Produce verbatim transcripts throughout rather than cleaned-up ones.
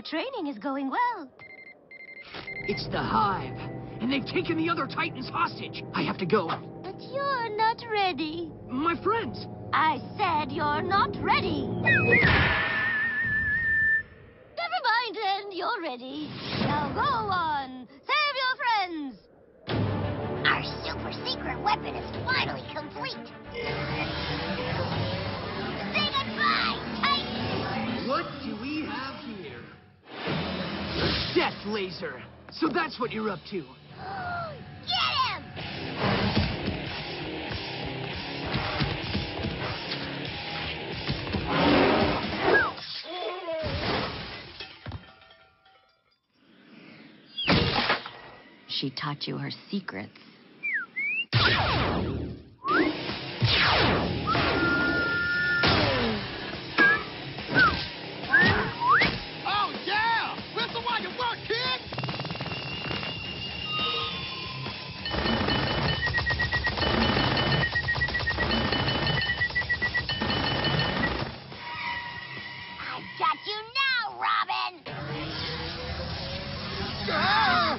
Your training is going well. It's the Hive, and they've taken the other Titans hostage. I have to go. But you're not ready. My friends. I said you're not ready. Never mind then, you're ready. Now go on. Save your friends. Our super secret weapon is finally complete. Say goodbye, Titan! What do we have here? Death laser. So that's what you're up to. Get him! She taught you her secrets. Oh, yeah! Whistle while you work, kid! I've got you now, Robin! Ah!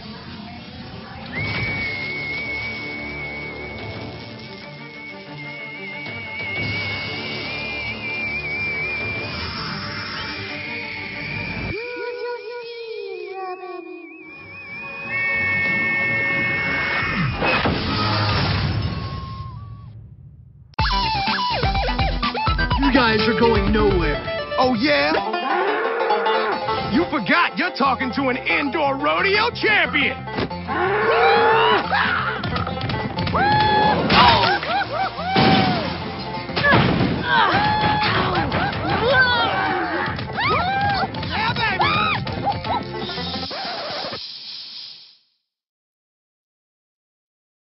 You guys are going nowhere. Oh, yeah? You forgot you're talking to an indoor rodeo champion! Oh!